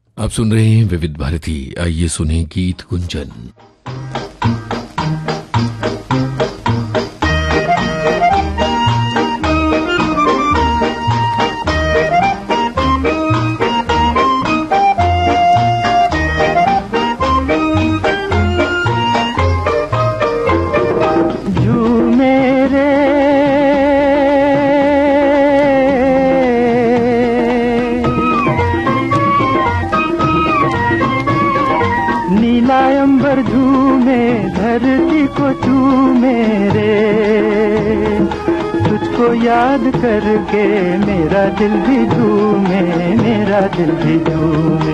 आप सुन रहे हैं विविध भारती। आइए सुने गीत गुंजन। अंबर झूमे धरती को चूमे रे, तुझको याद करके मेरा दिल भी झूमे, मेरा दिल भी झूमे।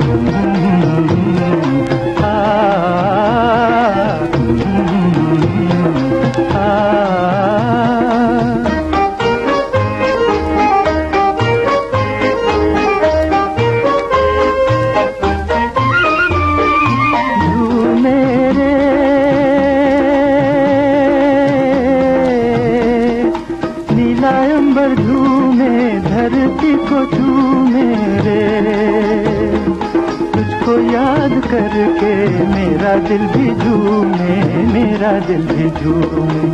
अंबर झूमे धरती को झूमे रे, तुझको याद करके मेरा दिल भी झूमे, मेरा दिल भी झूमे।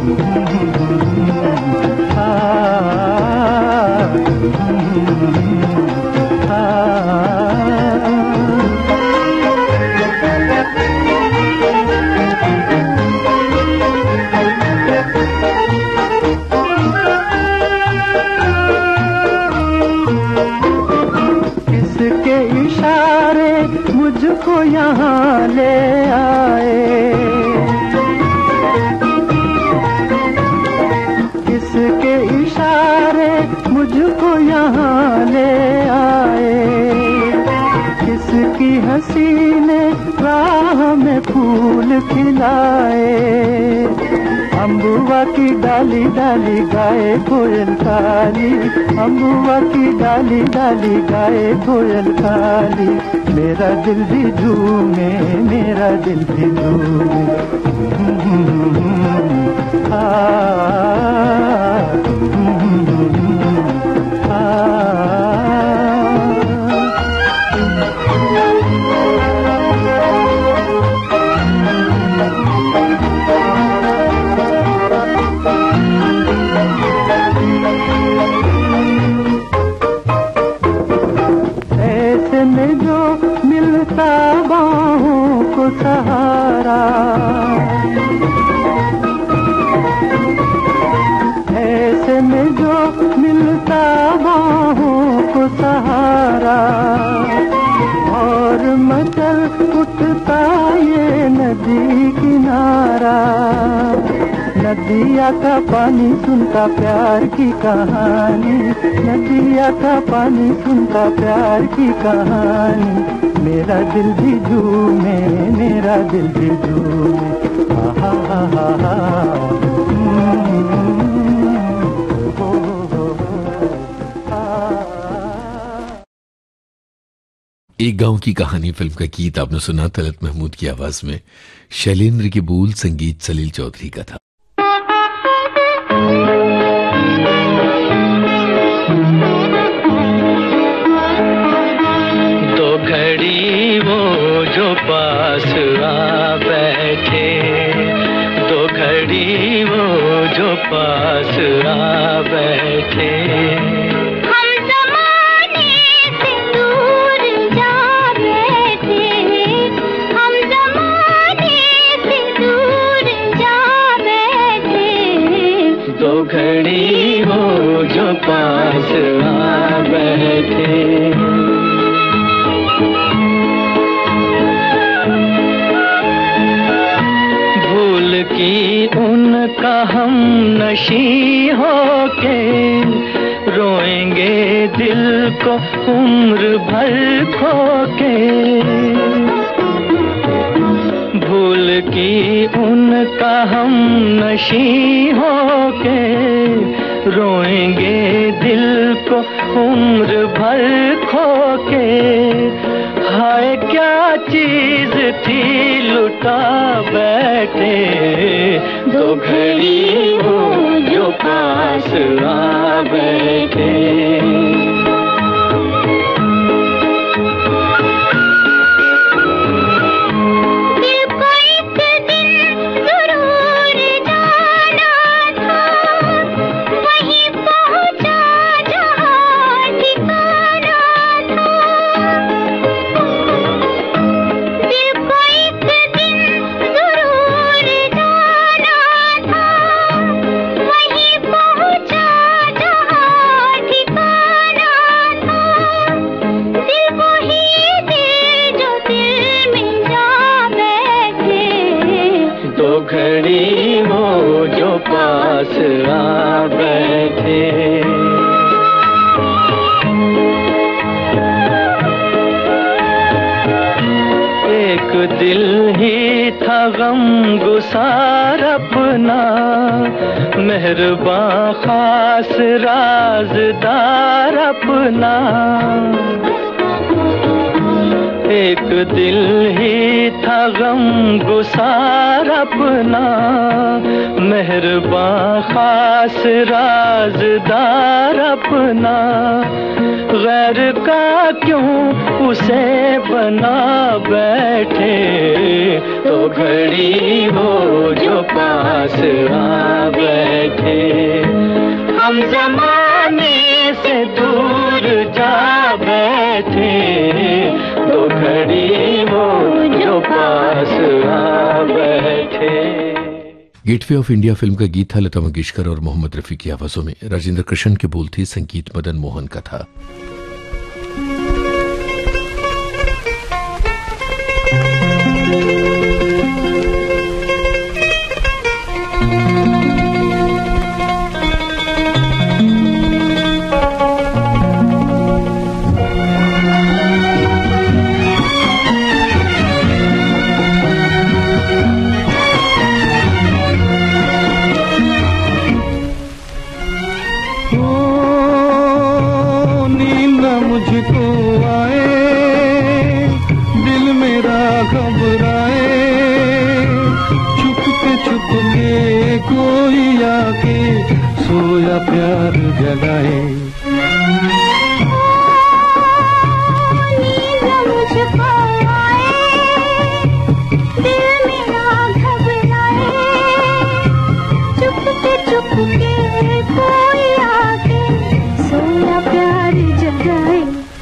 किसके इशारे मुझको यहाँ ले आए, किसके इशारे मुझको यहाँ ले आए, किसकी हंसी ने राह में फूल खिलाए। अम्बुआ की डाली डाली गाए कोयल काली, अम्बुआ की डाली डाली गाए कोयल काली। मेरा दिल भी झूमे, मेरा दिल भी झूमे। ऐसे में जो मिलता बाहों को सहारा, ऐसे में जो मिलता बाहों को सहारा, और मचल उठता ये नदी किनारा। नदिया का पानी सुनता प्यार की कहानी, नदिया का पानी सुनता प्यार की कहानी। मेरा दिल भी झूमे, मेरा दिल भी झूमे। हा हा हा हा। एक गांव की कहानी फिल्म का गीत आपने सुना तलत महमूद की आवाज में। शैलेंद्र के बोल, संगीत सलील चौधरी का था। दो घड़ी वो जो पास आ बैठे, दो घड़ी वो जो पास आ बैठे। दो घड़ी वो जो पास आ बैठे। भूल की उनका हम नशी होके, रोएंगे दिल को उम्र भर खोके। भूल की उनका हम नशी होके, रोएंगे दिल को उम्र भर खोके। हाय क्या चीज थी लुटा बैठे, दो घड़ी वो जो पास आ बैठे। दिल ही था गम गुसार अपना, मेहरबान खास राज़दार अपना। एक दिल ही था गम गुसार अपना, मेहरबान खास राज़दार अपना। गैर का क्यों उसे बना बैठे, तो घड़ी हो जो पास आ बैठे। हम ज़माने से दूर जा बैठे, तो घड़ी हो जो पास आ बैठे। गेटवे ऑफ इंडिया फिल्म का गीत था लता मंगेशकर और मोहम्मद रफी की आवाजों में। राजेंद्र कृष्ण के बोल थे, संगीत मदन मोहन का था। कोई आके सोया प्यार जगाए। मुझको आए, दिल मेरा घबराए, चुपके कोई आके सोया प्यार जगाए।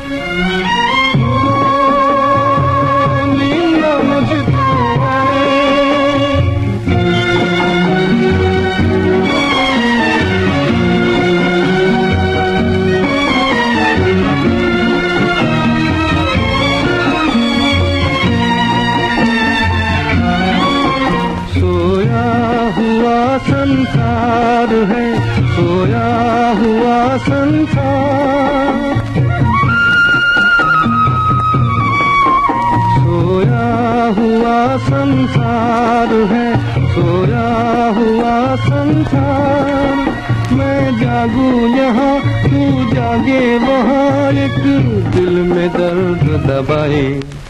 संसार है सोया हुआ संसार, सोया हुआ संसार है सोया हुआ संसार। मैं जागू यहाँ तू जागे वहाँ, एक दिल में दर्द दबाए।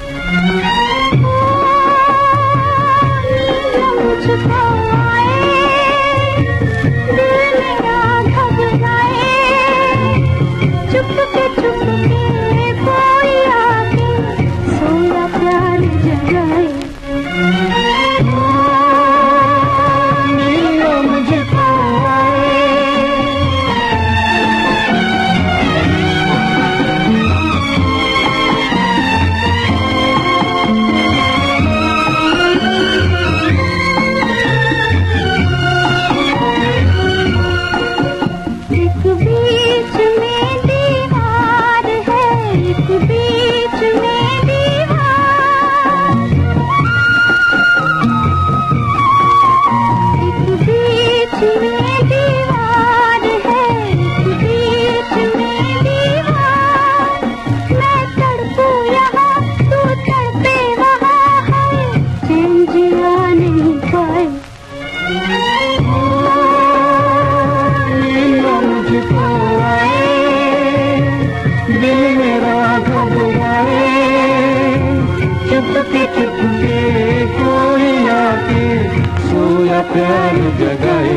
प्यार जगाए।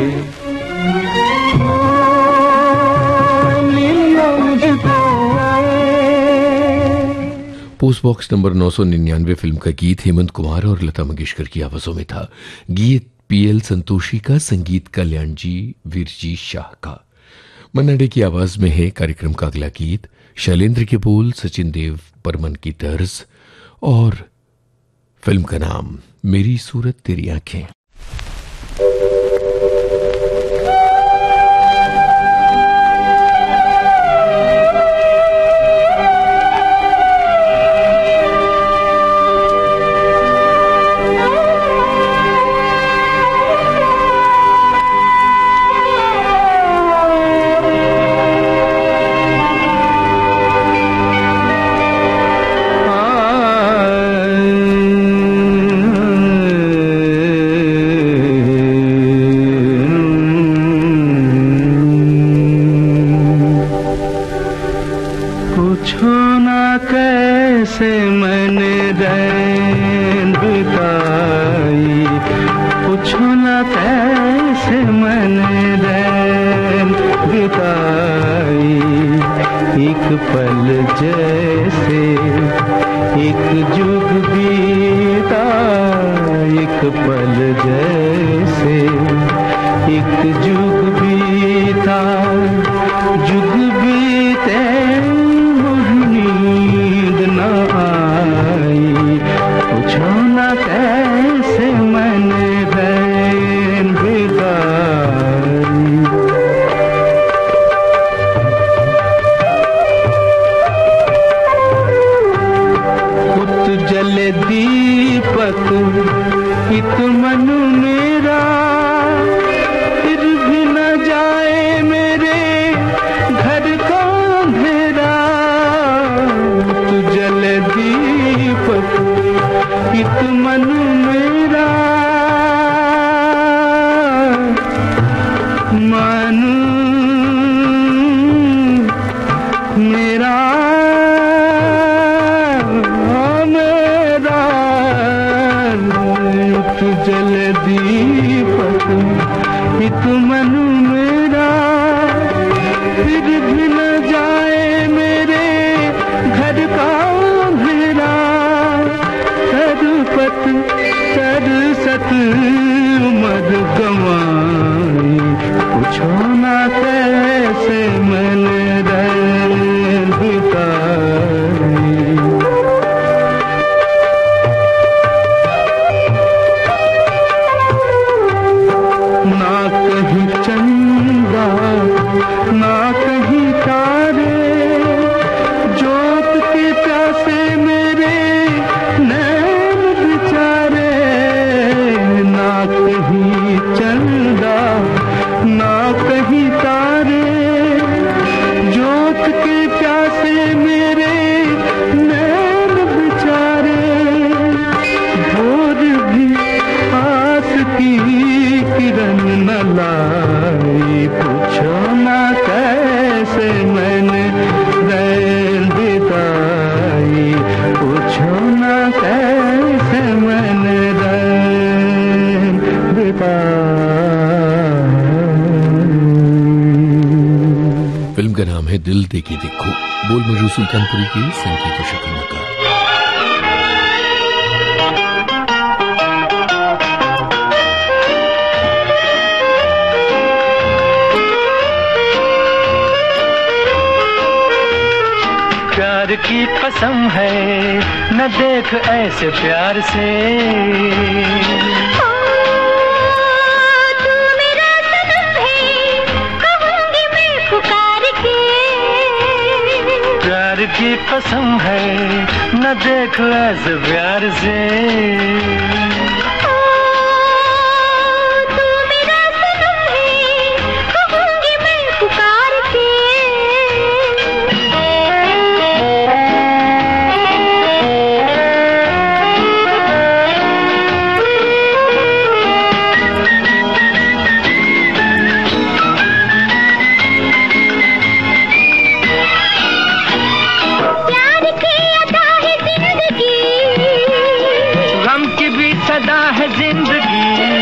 पोस्ट बॉक्स नंबर 999 फिल्म का गीत हेमंत कुमार और लता मंगेशकर की आवाजों में था। गीत पीएल संतोषी का, संगीत कल्याण जी वीरजी शाह का। मन्ना डे की आवाज में है कार्यक्रम का अगला गीत। शैलेंद्र के बोल, सचिन देव बर्मन की तर्ज और फिल्म का नाम मेरी सूरत तेरी आंखें। ना कैसे मैंने रैन बिताई, पूछो ना कैसे मैंने रैन बिताई। एक पल जैसे एक जुग बीता, एक पल जैसे एक जुग बीता। जुग बीते नींद न आई, पूछो ना कैसे मैंने रैन बिताई। जले दीपक इत मन मेरा, फिर भी न जाए मेरे घर का अंधेरा। तू जले दीपक इत मन मेरा, मन मेरा जल दीपक इत मन मेरा, फिर भी न जाए मेरे घर का अंधेरा। सरपत सरसत मद गवाई, पूछो ना कैसे मैंने रैन बिताई। ना कहीं चंदा ना कहीं तारे, जोत के प्यासे मेरे नैन बिचारे। ना कहीं चंदा ना कहीं तारे, जोत के प्यासे मेरे नैन बिचारे। भोर भी आस की किरण न लाई, पूछो ना कैसे मैंने रैन बिताई। पूछो ना कैसे मैंने रैन बिताई। फिल्म का नाम है दिल दे के देखो, बोल मजरू सुल्तानपुरी की, संगीत शकीना का। प्यार की कसम है न देख ऐसे प्यार से, तू मेरा सनम है कहूँगी मैं पुकार के। प्यार की कसम है न देख ऐसे प्यार से। तू मेरा सनम है कहूँगी मैं पुकार के। सदा है जिंदगी,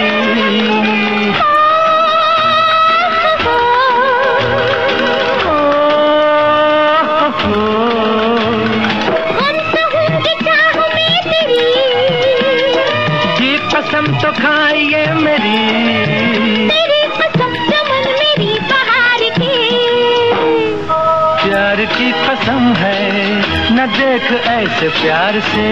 हम सहूंगी चाह में तेरी, जी कसम तो खाइए मेरी। तेरी कसम चमन मेरी बहार की। प्यार की कसम है न देख ऐसे प्यार से।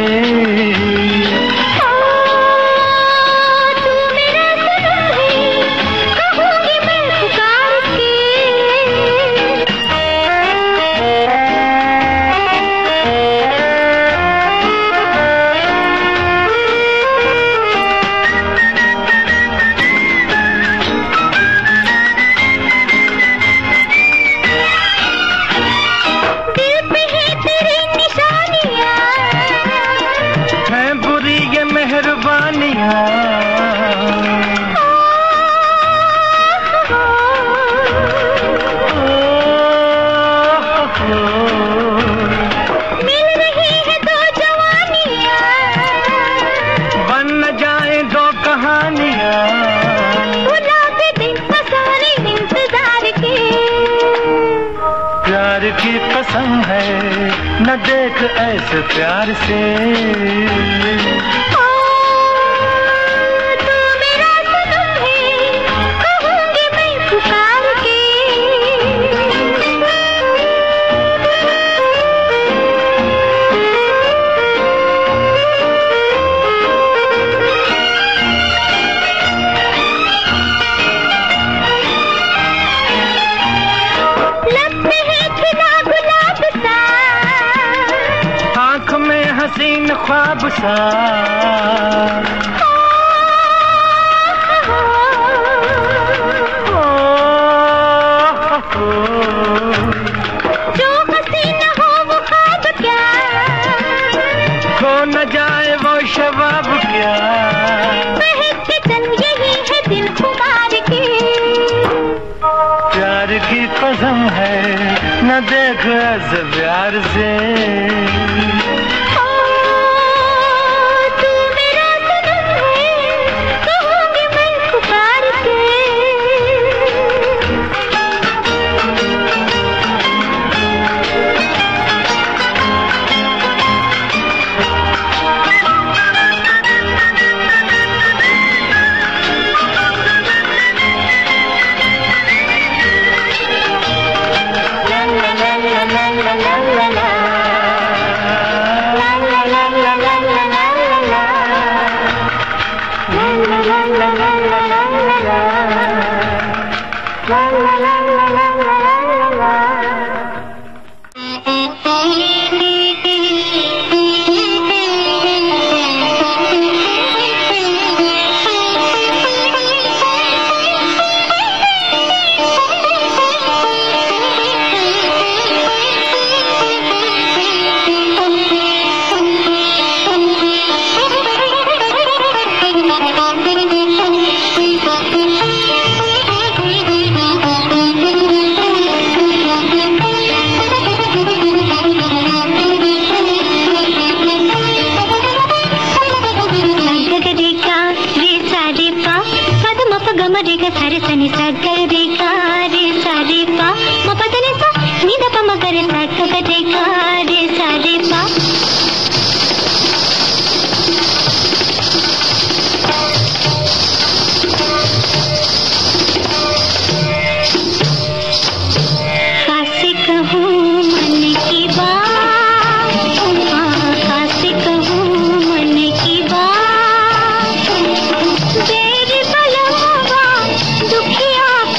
न देख ऐसे प्यार से। हसीन ख्वाब सा जो हसीन हो वो ख्वाब क्या, खो न जाए वो शबाब क्या। बहक के चल यही है दिल खुमार की, प्यार की कसम है न देख ऐसे प्यार से। दुखिया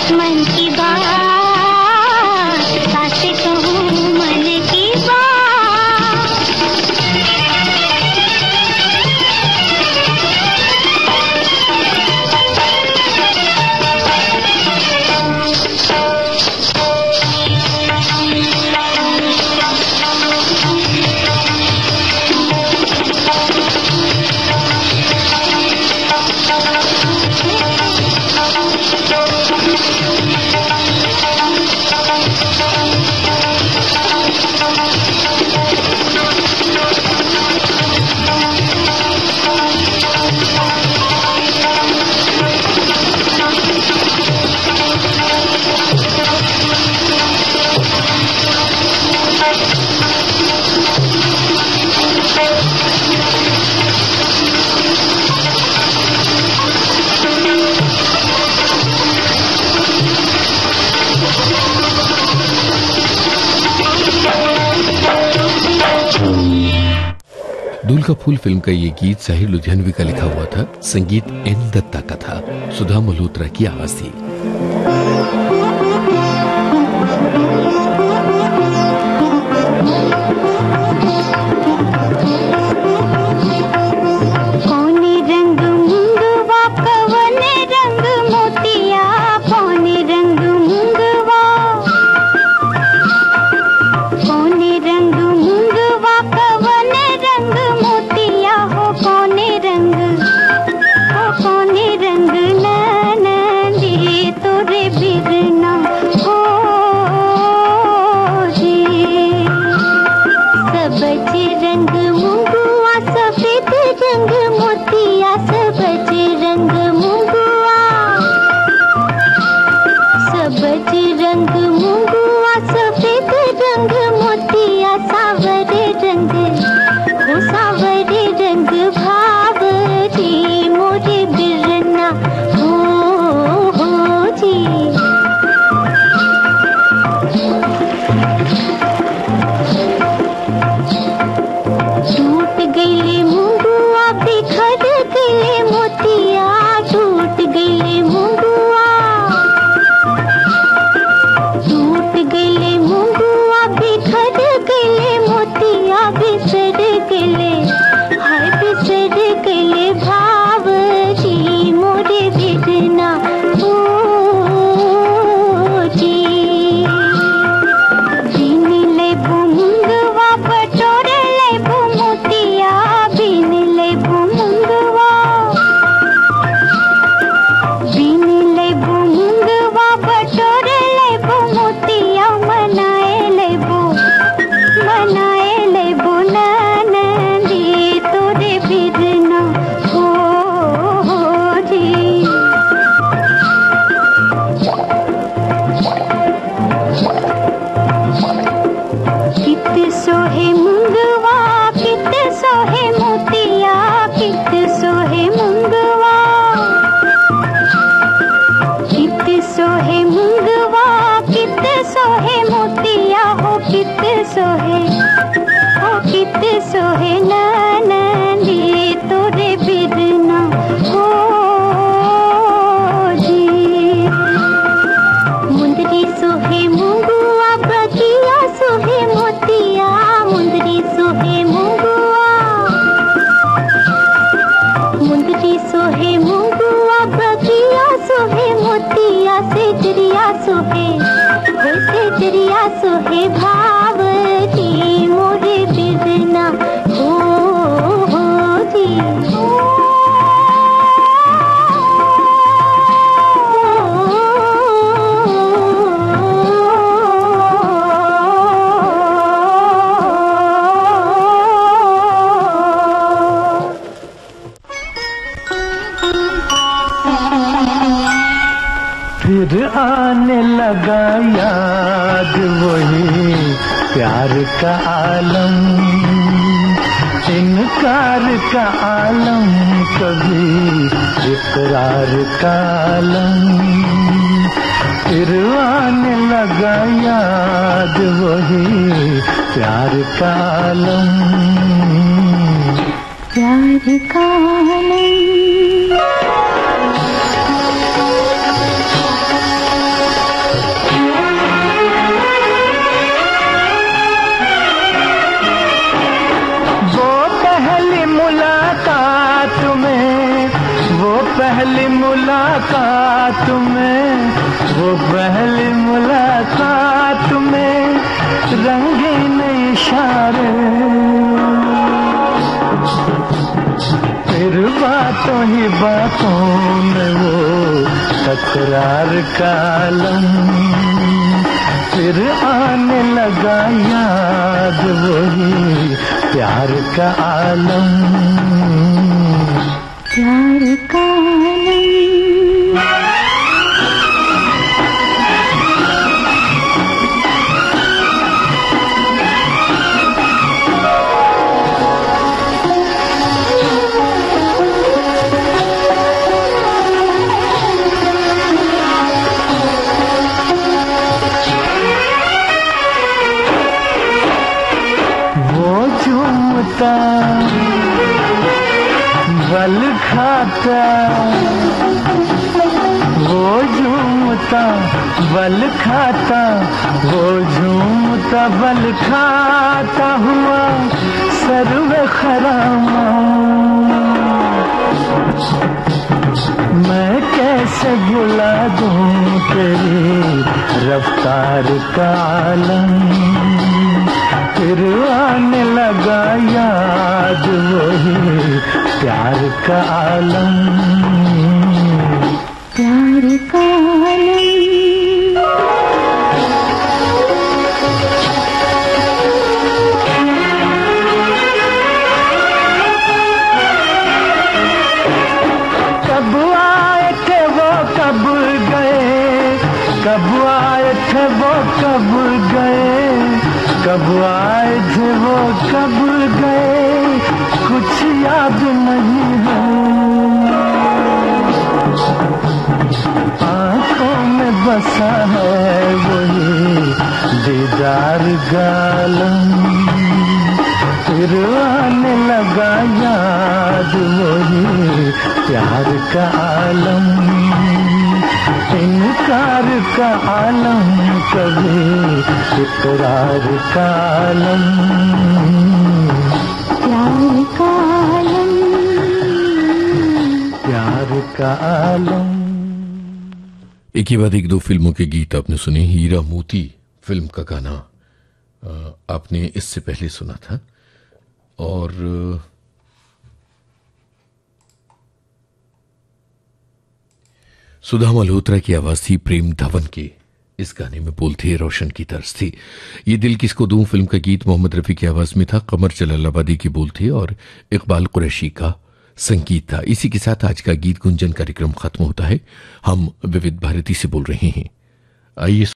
मन की बात, साथ कहूँ मन की बात। दूल का फूल फिल्म का ये गीत साहिर लुधियानवी का लिखा हुआ था, संगीत एन दत्ता का था, सुधा मल्होत्रा की आवाज थी। फिर आने लगा याद वही प्यार का आलम, इनकार का आलम, कभी इकरार का आलम। फिर आने लगा याद वही प्यार का आलम, प्यार का आलम। पहली मुलाकात में रंगीन इशारे, फिर बातों ही बातों में वो तकरार का आलम, फिर आने लगा याद वही प्यार का आलम, प्यार का आलम। बल खाता वो झूमता, बल खाता वो झूमता, बल खाता हुआ सर्व खरामा। मैं कैसे भुला दूं तेरी रफ्तार का आलम, फिर आने लगा याद वही प्यार का आलम, प्यार का आलम। कब आए थे वो कब गए, कब आए थे वो कब गए, कब आए थे वो कब गए, कुछ याद नहीं है। आंखों में बसा है वही दीदार गालम, फिर आने लगा याद वही प्यार का आलम, इनकार का आलम कभी इकरार का आलम, प्यार का आलम, प्यार का आलम। एक ही बाद एक दो फिल्मों के गीत आपने सुने। हीरा मोती फिल्म का गाना आपने इससे पहले सुना था, और सुधा मल्होत्रा की आवाज थी प्रेम धवन की। इस गाने में बोल थे रोशन की तर्ज थी। ये दिल किसको दूं फिल्म का गीत मोहम्मद रफी की आवाज में था, कमर जलालाबादी की बोल थे और इकबाल कुरैशी का संगीत था। इसी के साथ आज का गीत गुंजन कार्यक्रम खत्म होता है। हम विविध भारती से बोल रहे हैं। आइए